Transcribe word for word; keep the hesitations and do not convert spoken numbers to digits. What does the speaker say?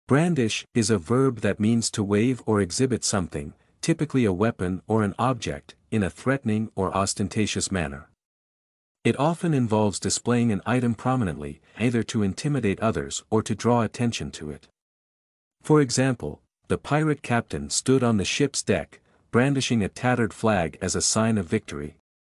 Brandish is a verb that means to wave or exhibit something, typically a weapon or an object, in a threatening or ostentatious manner. It often involves displaying an item prominently, either to intimidate others or to draw attention to it. For example, the pirate captain stood on the ship's deck, brandishing a tattered flag as a sign of victory.